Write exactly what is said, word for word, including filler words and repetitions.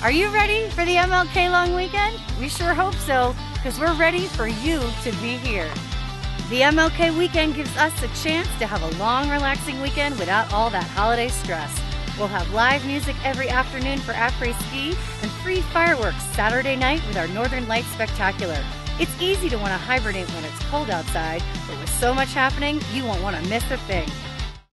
Are you ready for the M L K long weekend? We sure hope so, because we're ready for you to be here. The M L K weekend gives us a chance to have a long, relaxing weekend without all that holiday stress. We'll have live music every afternoon for après-ski and free fireworks Saturday night with our Northern Lights Spectacular. It's easy to want to hibernate when it's cold outside, but with so much happening, you won't want to miss a thing.